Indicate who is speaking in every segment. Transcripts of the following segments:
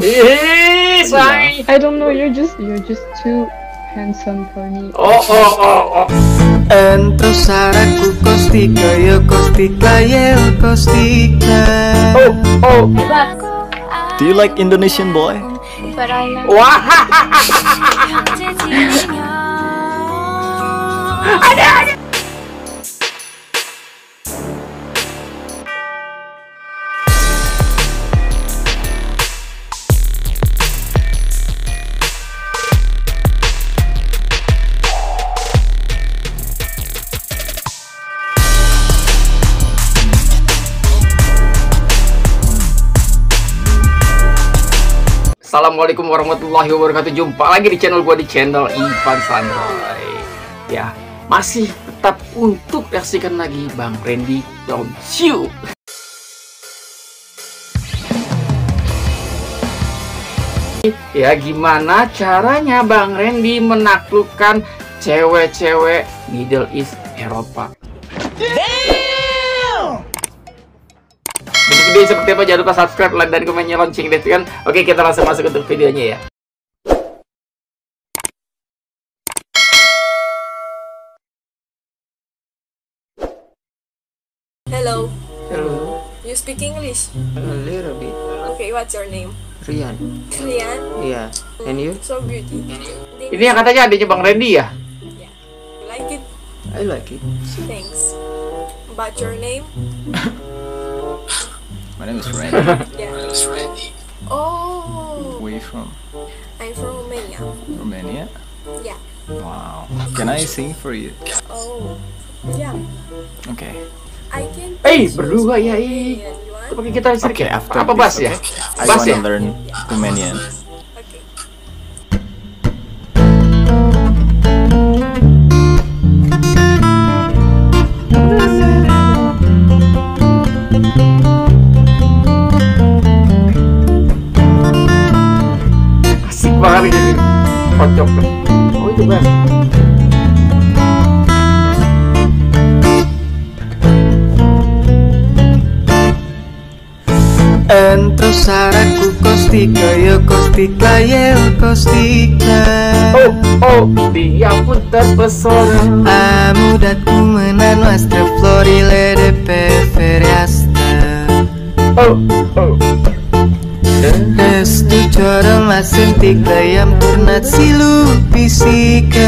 Speaker 1: Say.
Speaker 2: I don't know. You're just too handsome for me.
Speaker 1: Oh.
Speaker 3: Entro saraku kostika yo kostika yo kostika.
Speaker 1: Oh.
Speaker 4: Do you like Indonesian boy?
Speaker 2: But I like.
Speaker 1: Wah. Ada. Assalamualaikum warahmatullahi wabarakatuh. Jumpa lagi di channel gua, di channel Ivan Santai. Ya, masih tetap untuk reaksikan lagi Bang Randy Don't You. Ya, gimana caranya Bang Randy menaklukkan cewek-cewek Middle East Eropa? Video seperti apa, jangan lupa subscribe, like, dan komennya, lonceng, kan? Oke, kita langsung masuk untuk videonya ya.
Speaker 5: Hello.
Speaker 1: Hello.
Speaker 5: You speak English?
Speaker 3: A little bit.
Speaker 5: Okay, what's your name?
Speaker 3: Rian.
Speaker 5: Rian.
Speaker 3: Yeah. And you?
Speaker 5: So beauty.
Speaker 1: Ini yang katanya adanya Bang Randy ya?
Speaker 5: Yeah. You like it?
Speaker 3: I like it.
Speaker 5: Thanks. But your name?
Speaker 4: My name is Randy.
Speaker 5: Yeah.
Speaker 4: Randy.
Speaker 5: Oh.
Speaker 4: Where you from?
Speaker 5: I'm from Romania.
Speaker 4: Romania?
Speaker 5: Yeah.
Speaker 4: Wow. Can I sing for you?
Speaker 5: Oh. Yeah.
Speaker 4: Okay.
Speaker 5: I can.
Speaker 1: Berdua ya,
Speaker 5: Romanian. You want?
Speaker 1: Pakai kita listrik
Speaker 4: Okay,
Speaker 1: ya?
Speaker 4: after
Speaker 1: Apa
Speaker 4: this,
Speaker 1: bass ya?
Speaker 4: okay. I
Speaker 1: Bass
Speaker 4: wanna
Speaker 1: ya?
Speaker 4: learn Romanian.
Speaker 5: Okay.
Speaker 1: Asik banget gini. Kocok. Oh, itu bass.
Speaker 3: Entro saraku kostika yo kostika yo kostika.
Speaker 1: Oh, dia pun terpesona.
Speaker 3: Amudatku menan nuestra florile de preferiasta.
Speaker 1: Oh.
Speaker 3: Restu coro masentik dayam turnat silu pisika.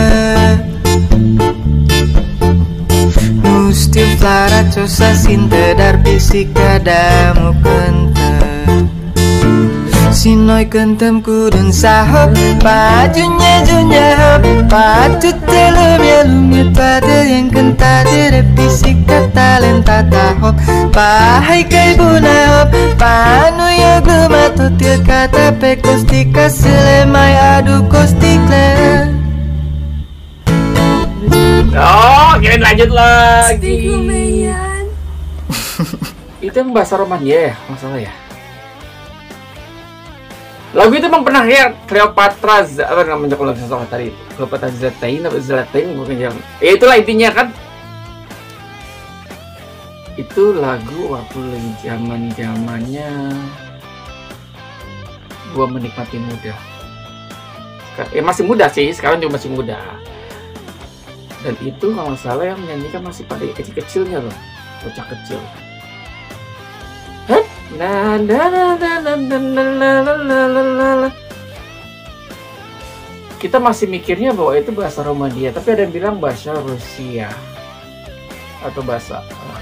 Speaker 3: Musti flara cosa sinta dar pisika damu kenta. Sinoi kentem kudun sahop pajunya junya hop patut telum ya lumnya pada yang kenta dere pisika talenta tahop pahai kai buna hop panu ya glemato til kata pe kostika selemai adu kostika.
Speaker 1: Oh, kita lanjut
Speaker 5: Speak
Speaker 1: lagi.
Speaker 5: Romanian.
Speaker 1: Itu yang bahasa Romania ya, masalah ya. Lagu itu emang pernah ya Cleopatra, apa namanya kalau nggak salah tadi, Cleopatra Zlatin atau Zlatin bukan yang. Ya itulah intinya kan. Itu lagu waktu lagi zamannya gua menikmati muda. Masih muda sih, sekarang juga masih muda. Dan itu kalau nggak salah yang menyanyikan masih pada kecil-kecilnya loh, bocah kecil. Kita masih mikirnya bahwa itu bahasa Romania, tapi ada yang bilang bahasa Rusia atau bahasa.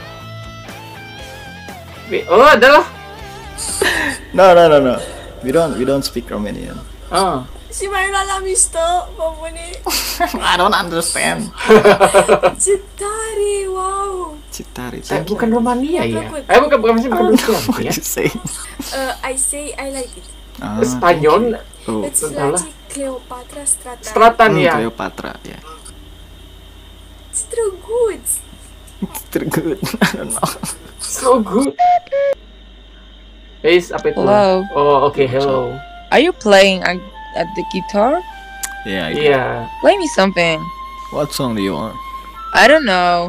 Speaker 1: Oh, adalah.
Speaker 4: No. We don't speak Romanian.
Speaker 5: Si Marla la misto, babuni.
Speaker 4: I don't understand.
Speaker 5: Citari, wow.
Speaker 4: Citari.
Speaker 1: Bukan Romania ya?
Speaker 5: Bukan.
Speaker 1: Bukan Rusia
Speaker 4: What
Speaker 1: ya?
Speaker 4: you say?
Speaker 5: I say I like it.
Speaker 1: Spanyol.
Speaker 4: Oh.
Speaker 5: It's
Speaker 1: salah.
Speaker 5: like Cleopatra Strata.
Speaker 1: Stratan ya.
Speaker 4: Cleopatra. Yeah.
Speaker 5: It's too good.
Speaker 4: It's too good. I don't know.
Speaker 1: So good. Apa itu?
Speaker 2: Hello.
Speaker 1: Oh, okay, hello.
Speaker 2: Are you playing at the guitar?
Speaker 4: Yeah.
Speaker 1: Iya.
Speaker 2: Play me something.
Speaker 4: What song do you want?
Speaker 2: I don't know.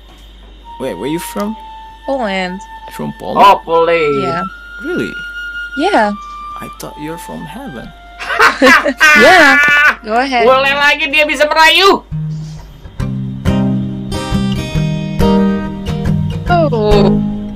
Speaker 4: Wait, where you from?
Speaker 2: Poland.
Speaker 4: From Poland?
Speaker 1: Oh, Polei.
Speaker 2: Yeah.
Speaker 4: Really?
Speaker 6: Yeah.
Speaker 4: I thought you're from heaven.
Speaker 6: Yeah. Go ahead.
Speaker 1: Boleh lagi dia bisa merayu.
Speaker 6: Oh.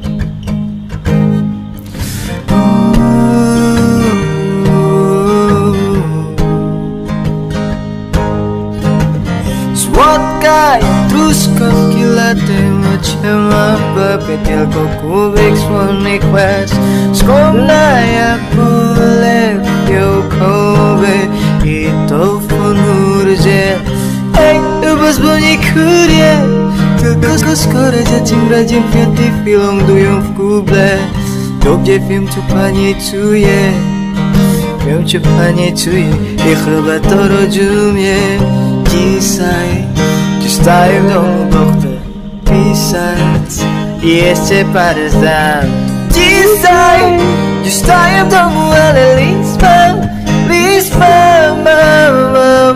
Speaker 3: Słodka jak truskawki latte, macam apa petil kubik słony kwas. Skromna jak polewio kowe i to ponurze. Ej, bos bunyi kurie, tylko skoro zatím radzím květy film dują v kuble. Dobře vím, co panicuje, vím, co panicuje, i chyba to rozumiem. Dzisiaj zostaję w domu, bo chcę pisać i jeszcze parę zdań. Dzisiaj zostaję w domu, ale list mam, mam.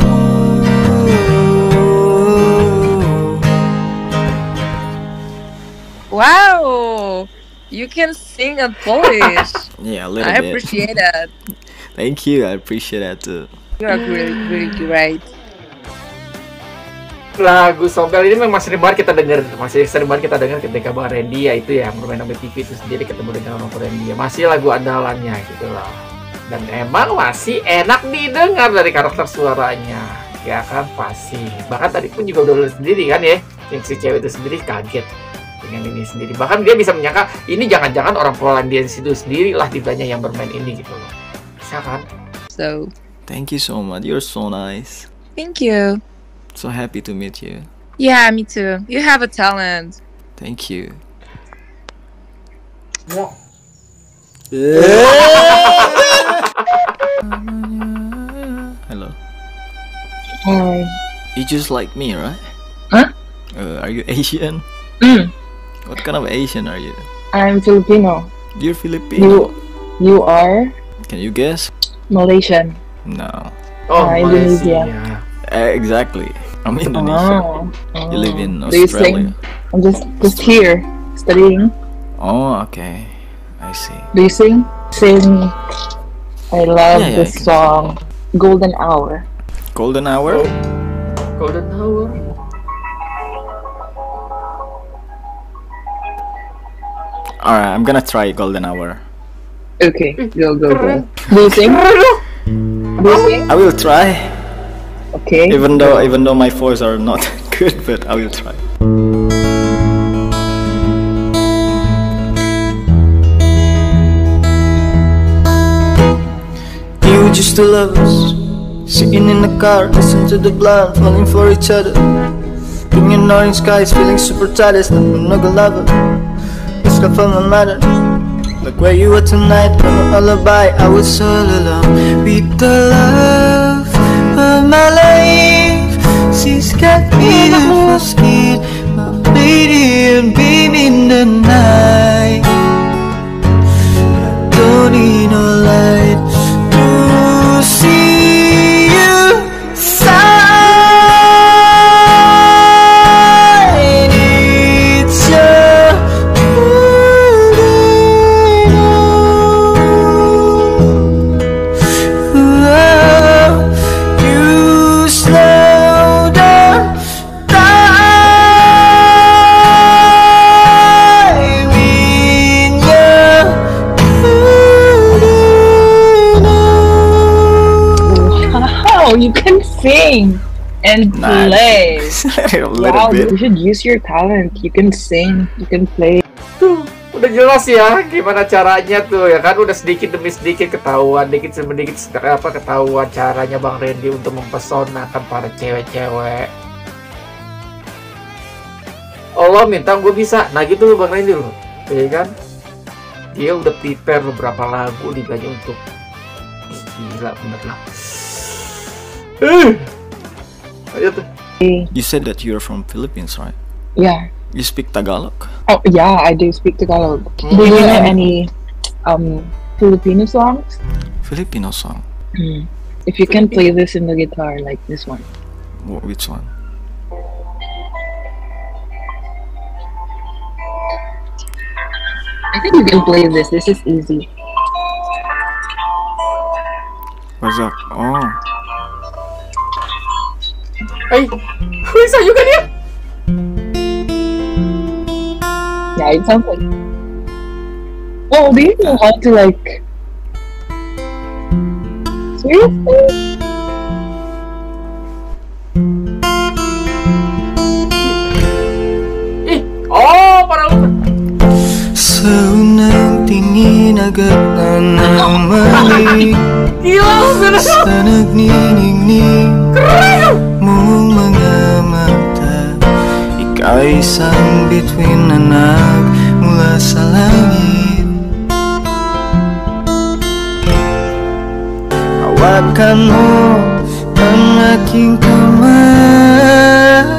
Speaker 6: Wow. You can sing in Polish.
Speaker 4: Yeah, a little
Speaker 6: I
Speaker 4: bit.
Speaker 6: appreciate that.
Speaker 4: Thank you. I appreciate that too.
Speaker 6: You are really, really great.
Speaker 1: Lagu Sobel ini memang sering banget kita dengar, ketika Bang Randy ya itu ya bermain sama TV itu sendiri ketemu dengan Bang Randy ya. Masih lagu andalannya gitu loh. Dan emang masih enak didengar dari karakter suaranya. Ya kan pasti. Bahkan tadi pun juga udah lihat sendiri kan ya, yang si cewek itu sendiri kaget dengan ini sendiri. Bahkan dia bisa menyangka ini jangan-jangan orang Polandia itu sendiri lah tibanya yang bermain ini gitu loh. Bisa kan?
Speaker 6: So,
Speaker 4: Thank you so much. You're so nice.
Speaker 6: thank you.
Speaker 4: So happy to meet you.
Speaker 6: Yeah, me too. You have a talent.
Speaker 4: Thank you. Hello.
Speaker 2: Hi.
Speaker 4: You just like me, right?
Speaker 2: Huh?
Speaker 4: Are you Asian?
Speaker 2: Mm.
Speaker 4: What kind of Asian are you?
Speaker 2: I'm Filipino.
Speaker 4: You're Filipino.
Speaker 2: You are
Speaker 4: Can you guess?
Speaker 2: Malaysian.
Speaker 4: No.
Speaker 1: Oh,
Speaker 2: Indonesia.
Speaker 1: Malaysia.
Speaker 4: Exactly. I'm Indonesian.
Speaker 2: Oh.
Speaker 4: You live in
Speaker 2: Do you
Speaker 4: Australia.
Speaker 2: sing? I'm just here studying.
Speaker 4: Oh, okay. I see.
Speaker 2: Do you sing? Sing. I love
Speaker 4: Yeah,
Speaker 2: this
Speaker 4: I can
Speaker 2: song, Golden Hour.
Speaker 4: Golden hour?
Speaker 1: Golden Hour.
Speaker 4: Alright, I'm gonna try golden hour.
Speaker 2: Okay, go. Do you sing? Do you sing?
Speaker 4: I will try.
Speaker 2: Okay.
Speaker 4: Even though my voice are not good, but I will try.
Speaker 3: You just two lovers sitting in the car, listen to the blind, falling for each other. Being in orange skies, feeling super tired, it's not a lover. It's got from my matter. Like where you were tonight, I'm a lullaby. I was all alone with the love of my life. She's got beautiful skin, my lady and baby in the night. I don't need no light to see you shine. It's your you slow down time in your
Speaker 2: Wow, you can sing and play.
Speaker 4: A little
Speaker 2: Wow,
Speaker 4: bit.
Speaker 2: you should use your talent. You can sing, you can play.
Speaker 1: Tuh, udah jelas ya gimana caranya tuh ya kan, udah sedikit demi sedikit ketahuan, dikit demi dikit ketahuan caranya Bang Randy untuk mempesonakan para cewek-cewek. Allah minta gue bisa, nah gitu loh Bang Randy loh, ya kan? Dia udah prepare beberapa lagu dibagi untuk gila bener lah. Ayo tuh.
Speaker 4: You said that you're from Philippines, right?
Speaker 2: Yeah.
Speaker 4: You speak Tagalog?
Speaker 2: Oh yeah, I do speak Tagalog. Do you know any Filipino songs?
Speaker 4: Filipino song?
Speaker 2: If you can play this in the guitar, like this one.
Speaker 4: Which one?
Speaker 2: I think you can play this. This is easy.
Speaker 4: What's up? Oh.
Speaker 1: Bisa juga dia.
Speaker 2: Yeah, it sounds like. Oh, do you know how to like? Seriously?
Speaker 1: Oh, para lu.
Speaker 3: Seunang tingin agad na namalik.
Speaker 1: Gila, bener.
Speaker 3: Sanag nining mong mga mata. Ika'y isang bituin anak mula sa langit. Hawakan mo ang aking kamay,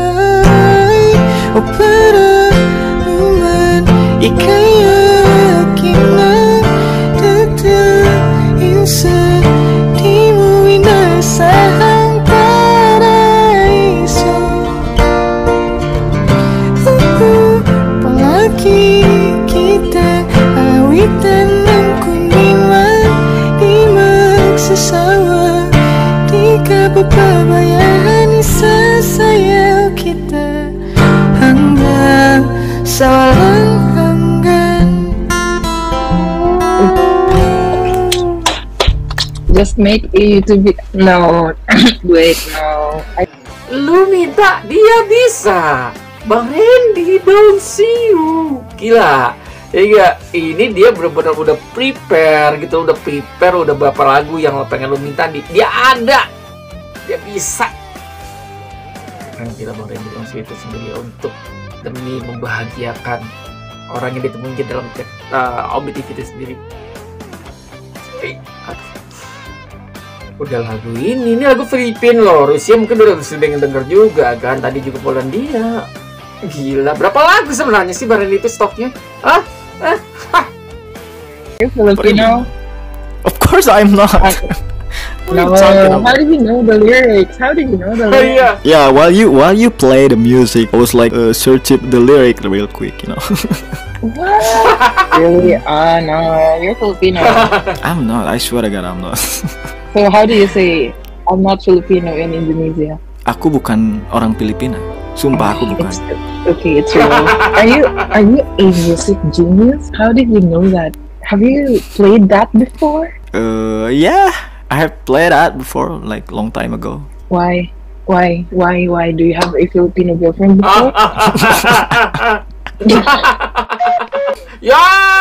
Speaker 3: o para naman ika'y aking nagdadain sa di mo inasahang paraiso. Palagi kita awitan ng kundiman, di magsasawa, di ka papabayaan, isasayaw kita hanggang sa walang hanggan.
Speaker 2: Just make a YouTube video. No, wait, no.
Speaker 1: Lu minta, dia bisa. Bang Randy, don't see you. Gila. Ya, ini dia benar-benar udah prepare gitu, udah beberapa lagu yang pengen lu minta, dia ada. Dia bisa. Kan gila Bang Randy langsung itu sendiri untuk demi membahagiakan orang yang ditemuin di dalam OBTV itu sendiri. Udah lagu ini lagu Filipina loh. Rusia mungkin udah sering denger juga kan. Tadi juga Polandia. Gila, berapa lagu sebenarnya sih Bang Randy itu stoknya?
Speaker 2: You're Filipino.
Speaker 4: Of course I'm not. What are you talking
Speaker 2: How
Speaker 4: about?
Speaker 2: did you know the lyrics? How did you know the
Speaker 1: Oh
Speaker 2: lyrics?
Speaker 1: iya.
Speaker 4: Yeah, while you play the music, I was like searching the lyric real quick, you know.
Speaker 2: What? Really? No, you're Filipino.
Speaker 4: I'm not. I swear to God, I'm not.
Speaker 2: So how do you say I'm not Filipino in Indonesia?
Speaker 4: Aku bukan orang Filipina. Sumpah aku bukan.
Speaker 2: Okay, it's real. Are you a music genius? How did you know that? Have you played that before?
Speaker 4: Yeah, I have played that before, like long time ago.
Speaker 2: Why? Do you have a Filipino girlfriend before?
Speaker 1: Ya.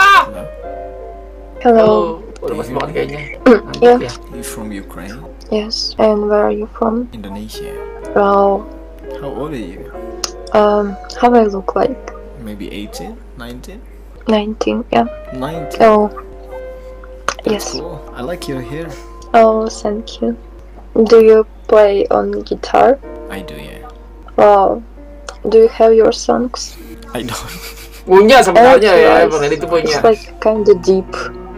Speaker 7: Hello.
Speaker 1: Udah masih banget kayaknya.
Speaker 7: Yeah.
Speaker 1: Ya.
Speaker 4: You from Ukraine?
Speaker 7: Yes. And where are you from?
Speaker 4: Indonesia.
Speaker 7: Well,
Speaker 4: How old are you?
Speaker 7: how I look like?
Speaker 4: Maybe 18, 19?
Speaker 7: 19. Yeah.
Speaker 4: 19.
Speaker 7: Oh.
Speaker 4: That's
Speaker 7: Yes.
Speaker 4: cool. I like your hair.
Speaker 7: Oh, thank you. Do you play on guitar?
Speaker 4: I do, yeah.
Speaker 7: Wow. Do you have your songs?
Speaker 4: I don't.
Speaker 1: Punya sebenarnya ya,
Speaker 7: Yes.
Speaker 1: Bang Randy itu punya.
Speaker 7: It's like kinda deep.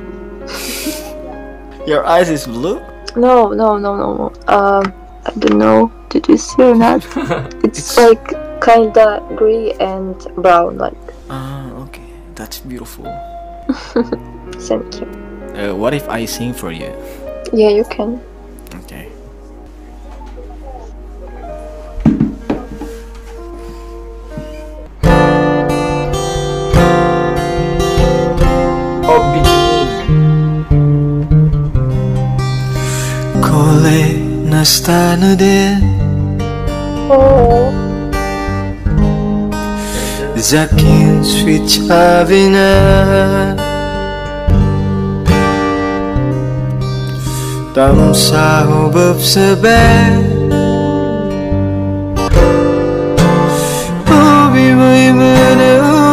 Speaker 4: Your eyes is blue?
Speaker 7: No. I don't know. Did you see or not? It's like kinda gray and brown, like.
Speaker 4: Ah, okay. That's beautiful.
Speaker 7: Thank you.
Speaker 4: What if I sing for you?
Speaker 7: Yeah, you can.
Speaker 4: Okay.
Speaker 1: Oh, bikini.
Speaker 3: Kole nastanu de
Speaker 7: Oh.
Speaker 3: Zakin switchavina Tam sahubab sabi Ubi mana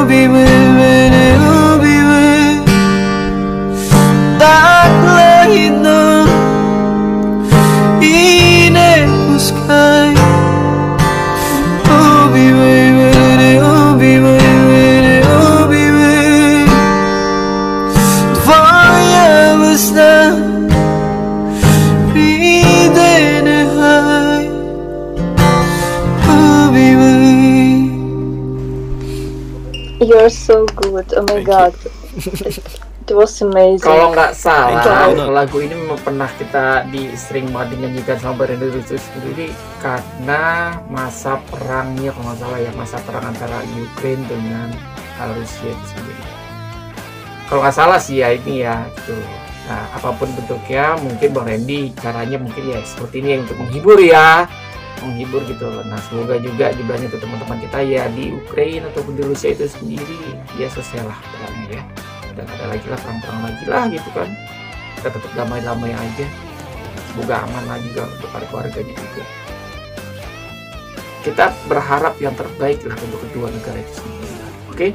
Speaker 3: Tak lahit na Inepuskai Ubi Dvoje basta Pridenehaj Ubi
Speaker 7: You're so good. Oh my
Speaker 4: Thank
Speaker 7: god. It was amazing.
Speaker 1: Kalau nggak salah,
Speaker 4: Thank you.
Speaker 1: lagu ini memang pernah kita sering banget dinyanyikan sama Brenda itu sendiri karena masa perangnya, kalau nggak salah ya, masa perang antara Ukraine dengan Rusia itu sendiri. Kalau nggak salah sih ya ini ya, gitu. Nah, apapun bentuknya, mungkin Bang Randy caranya mungkin ya seperti ini untuk menghibur ya, menghibur gitu. Nah, semoga juga jumlahnya untuk teman-teman kita ya di Ukraina ataupun di Rusia itu sendiri ya selesai lah perangnya ya. Dan ada lagi lah perang-perang lagi lah gitu kan, kita tetap damai-damai aja, semoga aman lah juga untuk para keluarganya juga. Kita berharap yang terbaik lah untuk kedua negara itu sendiri. Oke?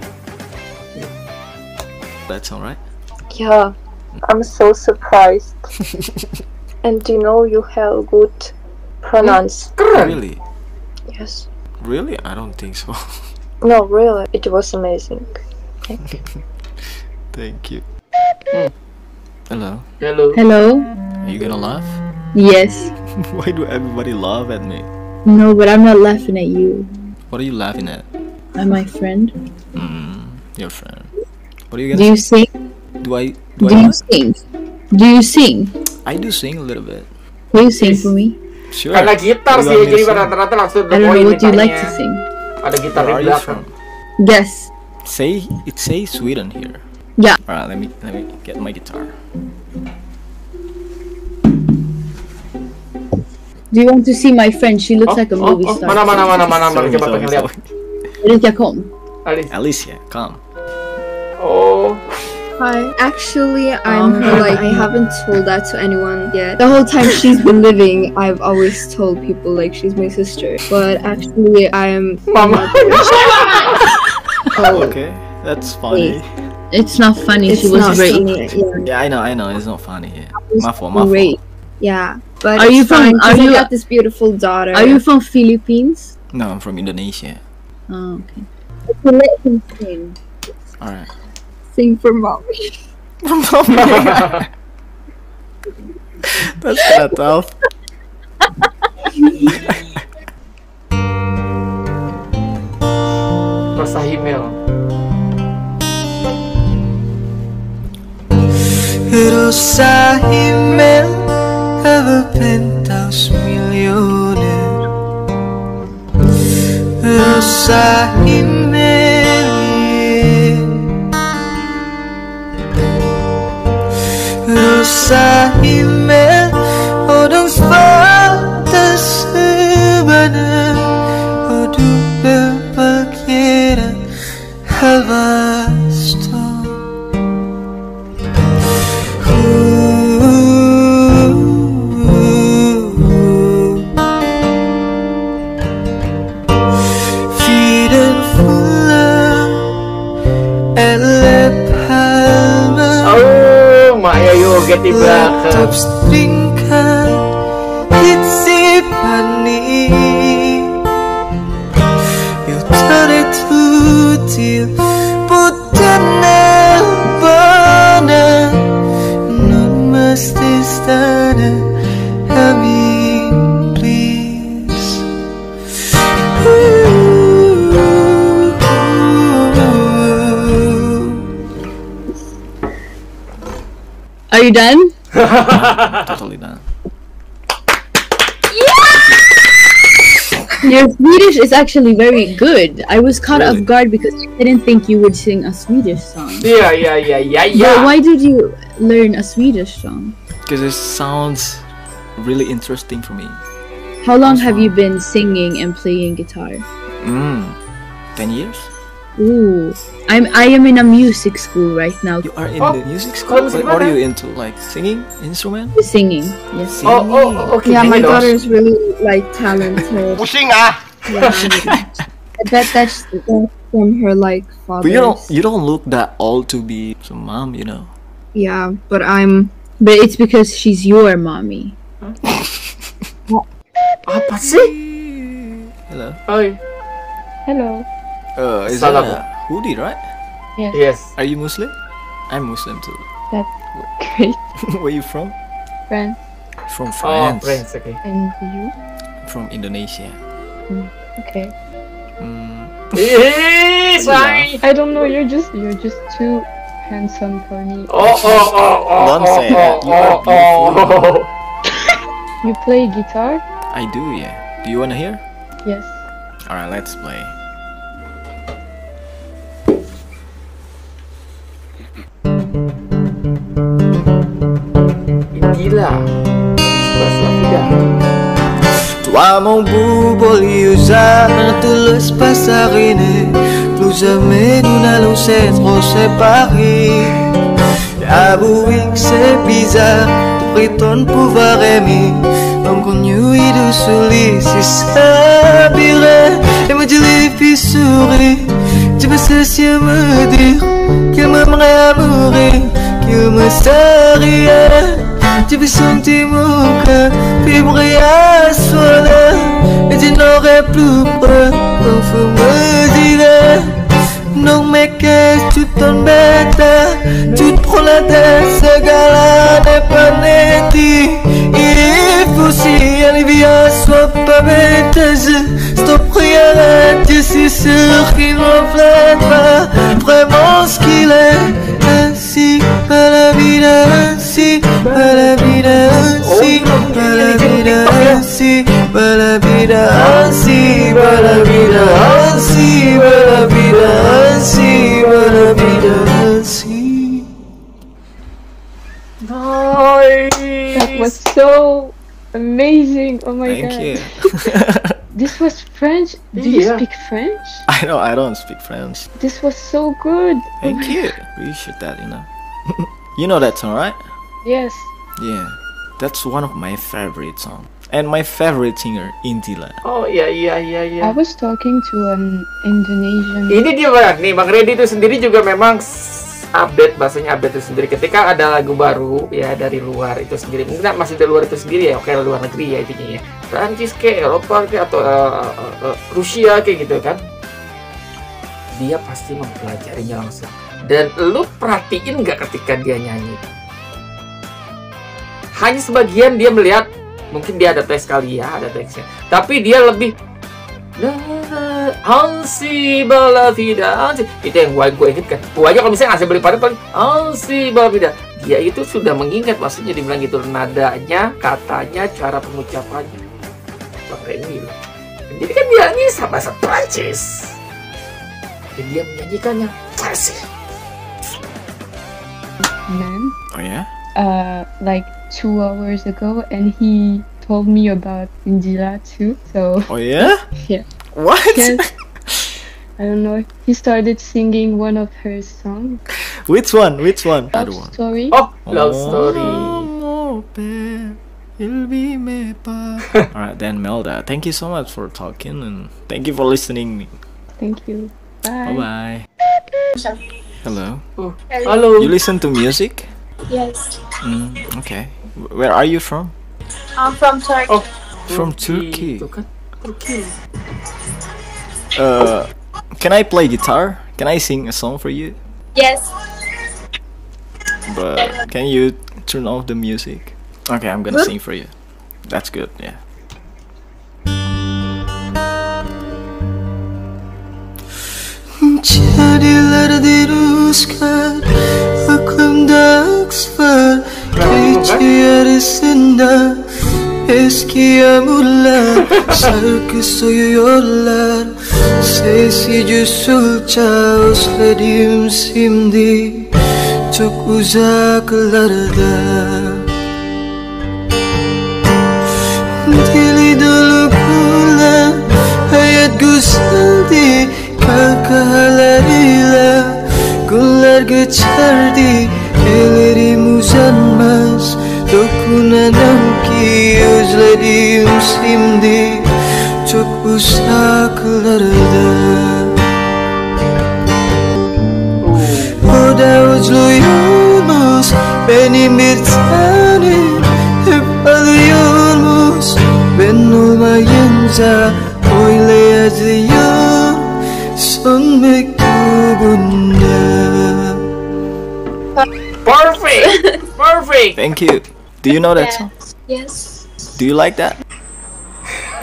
Speaker 4: That's alright.
Speaker 7: Yeah, I'm so surprised. And you know you have good pronounce.
Speaker 1: Keren.
Speaker 4: Really?
Speaker 7: Yes.
Speaker 4: Really? I don't think so.
Speaker 7: No, really, it was amazing. Thank you.
Speaker 4: Thank you.
Speaker 1: Hmm.
Speaker 4: Hello.
Speaker 1: Halo.
Speaker 2: Hello?
Speaker 4: Are you gonna laugh?
Speaker 2: Yes.
Speaker 4: Why do everybody laugh at me?
Speaker 2: No, but I'm not laughing at you.
Speaker 4: What are you laughing at?
Speaker 2: I'm my friend.
Speaker 4: Your friend. What are you
Speaker 2: Do
Speaker 4: gonna
Speaker 2: you sing?
Speaker 4: Do I
Speaker 2: Do you sing? Do you sing?
Speaker 4: I do sing a little bit.
Speaker 2: Will you sing for me?
Speaker 4: Sure.
Speaker 1: Karena gitar
Speaker 4: You
Speaker 1: sih,
Speaker 4: want me to
Speaker 1: jadi
Speaker 4: sing?
Speaker 1: rata-rata langsung
Speaker 2: I don't know
Speaker 1: poin
Speaker 2: what you like to
Speaker 1: mintanya.
Speaker 2: sing.
Speaker 1: Ada gitar
Speaker 4: Where are
Speaker 1: di
Speaker 4: you
Speaker 1: belakang.
Speaker 4: from?
Speaker 2: Guess.
Speaker 4: It says Sweden here.
Speaker 2: Yeah.
Speaker 4: Alright, let me get my guitar.
Speaker 2: Do you want to see my friend? She looks like a movie star.
Speaker 1: Mana,
Speaker 4: Sorry,
Speaker 1: coba pengen lihat.
Speaker 2: Alicia, come.
Speaker 1: Alice.
Speaker 4: Alicia, come.
Speaker 1: Oh,
Speaker 5: Hi. Actually, I'm her, like, I haven't told that to anyone yet. The whole time she's been living, I've always told people, like, she's my sister. But actually, I'm...
Speaker 1: mama.
Speaker 5: Oh,
Speaker 4: Okay, that's funny.
Speaker 2: It's not funny.
Speaker 5: it's
Speaker 2: She was
Speaker 5: not
Speaker 2: raped.
Speaker 5: funny. Yeah.
Speaker 4: Yeah, I know. It's not funny. Yeah. My fault. My fault.
Speaker 2: Raped.
Speaker 5: Yeah. But
Speaker 2: Are
Speaker 5: it's
Speaker 2: you from-
Speaker 5: fine, 'cause
Speaker 2: are
Speaker 5: I
Speaker 2: you-
Speaker 5: got this beautiful daughter.
Speaker 2: Are you from Philippines?
Speaker 4: No, I'm from Indonesia.
Speaker 2: Oh, okay. Okay, let him sing.
Speaker 4: Alright.
Speaker 5: Sing for mommy?
Speaker 4: That's kind of tough.
Speaker 1: Rosa Himel.
Speaker 3: Rosa Himel keberpentas milioner. Rosa Himel, Rosa Himel, odong sepatah sebanan, odong berpikiran halvasto. Fiden fulla eller palmer.
Speaker 1: Oh, Mak Yayu di belakang.
Speaker 3: Tetap seringkan hitsi panik. Jag tar ett hot till på denna bana. Någon måste stanna, amin, please.
Speaker 2: Are you done?
Speaker 4: Totally done.
Speaker 2: Your Swedish is actually very good. I was caught
Speaker 4: Really?
Speaker 2: off guard because I didn't think you would sing a Swedish song.
Speaker 1: Iya.
Speaker 2: But why did you learn a Swedish song?
Speaker 4: Because it sounds really interesting for me.
Speaker 2: How long have you been singing and playing guitar?
Speaker 4: 10 years?
Speaker 2: Ooh, I am in a music school right now.
Speaker 4: You are in
Speaker 1: Oh,
Speaker 4: the music school?
Speaker 1: musik
Speaker 4: What are
Speaker 1: mana?
Speaker 4: you into? Like singing instrument?
Speaker 2: Singing, yes.
Speaker 1: Oh, oke.
Speaker 5: Yeah, my
Speaker 1: Ini dong.
Speaker 5: daughter's really, like, talented. Yeah. I bet that's from her, like, father.
Speaker 4: But you don't look that old to be some mom, you know.
Speaker 5: Yeah, but
Speaker 2: But it's because she's your mommy.
Speaker 1: Apa sih?
Speaker 4: Hello.
Speaker 1: Oi.
Speaker 7: Hello.
Speaker 4: Is
Speaker 1: Salam.
Speaker 4: that a hoodie, right?
Speaker 1: Yes.
Speaker 4: Are you Muslim? I'm Muslim too.
Speaker 7: That's great.
Speaker 4: Where you from?
Speaker 7: France.
Speaker 4: From
Speaker 1: Oh,
Speaker 4: France.
Speaker 1: friends, oke.
Speaker 7: And you?
Speaker 4: From Indonesia.
Speaker 7: Okay.
Speaker 4: Mm,
Speaker 1: Ih, say.
Speaker 7: I don't know. You're just too
Speaker 2: handsome for me.
Speaker 4: Don't say that. You are beautiful.
Speaker 2: You play guitar?
Speaker 4: I do, yeah. Do you wanna hear?
Speaker 2: Yes.
Speaker 4: Alright, let's play.
Speaker 1: Gila. Sebelas La Vida.
Speaker 3: Toi mon beau Boliosa, te laisse pas s'arrêter. Plus jamais nous n'allons s'être séparés. Avouez que c'est bizarre, tu prétends pouvoir aimer. Inconnu et de soleil, c'est ça, pire. Et moi je l'ai fait sourire. Tu peux cesser à me dire qu'il m'aimerait à mourir, qu'il me sérieux. Tu peux sentir mon cœur vibrer à soi là. Et tu n'aurais plus peur, il faut me dire. Non mais qu'est-ce que tu t'embêtes? Tu te prends la tête, ce gars-là n'est pas net. Il faut si arriver à soi pas bête. Stop, rien, je suis sûr qu'il ne reflète pas vraiment ce qu'il est. Ainsi, pas la vida, ainsi, pas la vida, ainsi, pas la vida, ainsi, pas la vida, ainsi, pas la vida, ainsi, pas la vida, ainsi, pas la vida, ainsi.
Speaker 2: That was so amazing. Oh my
Speaker 4: Thank
Speaker 2: god.
Speaker 4: you.
Speaker 2: This was French. Do you
Speaker 1: Yeah.
Speaker 2: speak French?
Speaker 4: I don't speak French.
Speaker 2: This was so good.
Speaker 4: Thank you. Appreciate that, you know. You know that song, right?
Speaker 2: Yes.
Speaker 4: Yeah. That's one of my favorite songs. And my favorite singer, Intila.
Speaker 1: Oh iya.
Speaker 2: I was talking to an Indonesian.
Speaker 1: Ini dia Bang, nih Bang Reddy itu sendiri juga memang update, bahasanya update itu sendiri ketika ada lagu baru ya dari luar itu sendiri, mungkin masih dari luar itu sendiri ya, oke luar negeri ya intinya ya, Prancis ke Eropa ke atau Rusia kayak gitu kan, dia pasti mempelajarinya langsung. Dan lu perhatiin nggak ketika dia nyanyi, hanya sebagian dia melihat, mungkin dia ada teks kali ya, ada teksnya, tapi dia lebih Ansi Balavida, itu yang gue inget kan. Gue aja kalau misalnya ngasih beli pada paling Ansi Balavida, dia itu sudah mengingat, maksudnya dibilang gitu, nadanya, katanya, cara pengucapannya. Bang Rendy loh. Jadi kan dia ini bahasa Prancis, dan dia menyanyikannya fasih.
Speaker 2: Man,
Speaker 4: Oh yeah?
Speaker 2: like 2 hours ago, and he told me about Injila too. So
Speaker 4: Oh yeah?
Speaker 2: yeah,
Speaker 4: What?
Speaker 2: yes. I don't know. He started singing one of her songs,
Speaker 4: Which one? Which one?
Speaker 2: Love
Speaker 4: Other one.
Speaker 2: Story.
Speaker 1: Oh, love story.
Speaker 4: Alright then, Melda, thank you so much for talking and thank you for listening me.
Speaker 2: Thank you.
Speaker 4: Bye
Speaker 2: Bye.
Speaker 4: bye. Hello.
Speaker 1: Oh, halo.
Speaker 4: You listen to music?
Speaker 7: Yes.
Speaker 4: Okay. Where are you from?
Speaker 7: I'm from Turkey.
Speaker 1: Oh,
Speaker 4: From Turkey.
Speaker 1: Itu kan Turki.
Speaker 4: Can I play guitar? Can I sing a song for you?
Speaker 7: Yes.
Speaker 4: But can you turn off the music? Okay, I'm gonna sing for you. That's good, yeah.
Speaker 3: Jadilah diruskan aklımda aksvar. Geçiyor ısında eski yağmurlar. Şarkı soyuyorlar sessizce usulca. Özledim şimdi çok uzaklarda. Dili dolu kullan hayat güzeldi. Kahkahalarıyla günler geçerdi. Ellerim uzanmaz dokunamam ki. Özledim şimdi çok uzaklarda. O da özlüyormuş benim bir tanem. Hep alıyormuş ben olmayınca. Öyle yazıyor son mektubunda.
Speaker 1: Perfect. Perfect.
Speaker 4: Thank you. Do you know that song?
Speaker 7: Yes.
Speaker 4: Do you like that?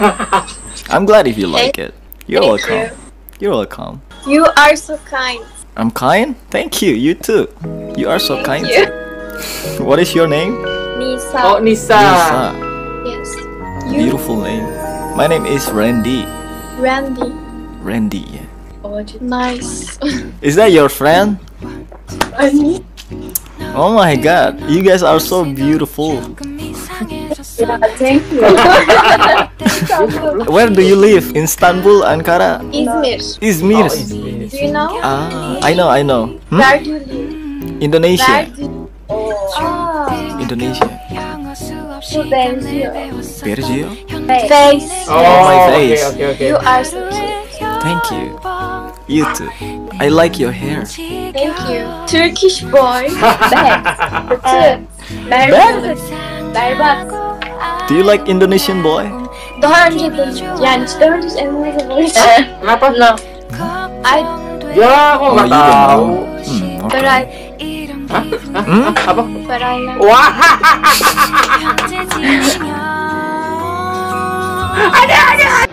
Speaker 4: I'm glad if you like it. You're
Speaker 7: Thank
Speaker 4: welcome. You're welcome.
Speaker 7: You are so kind.
Speaker 4: I'm kind? Thank you, you too. You are so kind.
Speaker 8: you.
Speaker 4: What is your name?
Speaker 8: Nisa.
Speaker 1: Oh, Nisa.
Speaker 4: Lisa.
Speaker 8: Yes. You.
Speaker 4: Beautiful name. My name is Randy.
Speaker 8: Randy.
Speaker 4: Randy, yeah.
Speaker 8: Nice.
Speaker 4: Is that your friend?
Speaker 8: Ani.
Speaker 4: Oh my god, you guys are so beautiful.
Speaker 8: Yeah, thank you.
Speaker 4: Where do you live? In Istanbul, Ankara?
Speaker 8: İzmir.
Speaker 4: Izmir.
Speaker 1: Oh, Izmir.
Speaker 8: Do you know?
Speaker 4: Ah, I know. Hmm?
Speaker 8: Where do you live?
Speaker 4: Indonesia.
Speaker 8: Where do you... Ah,
Speaker 4: Indonesia.
Speaker 8: şu benziyor.
Speaker 4: Bergio?
Speaker 8: Face.
Speaker 1: Oh,
Speaker 4: my
Speaker 1: oke,
Speaker 4: face.
Speaker 1: oke.
Speaker 8: You are so cute.
Speaker 4: Thank you. You too. I like your hair.
Speaker 8: Thank you. Turkish boy. Bad. Kötü. Berbat. Berbat.
Speaker 4: Do you like Indonesian boy?
Speaker 8: Daha önce de yani daha önce Endonezya boy.
Speaker 1: Kenapa?
Speaker 8: No. I
Speaker 1: Ya, kok nggak
Speaker 4: you don't
Speaker 1: tahu?
Speaker 4: know.
Speaker 8: but
Speaker 4: Okay.
Speaker 8: I
Speaker 1: Apa?
Speaker 8: but I know.
Speaker 1: Wah, ada.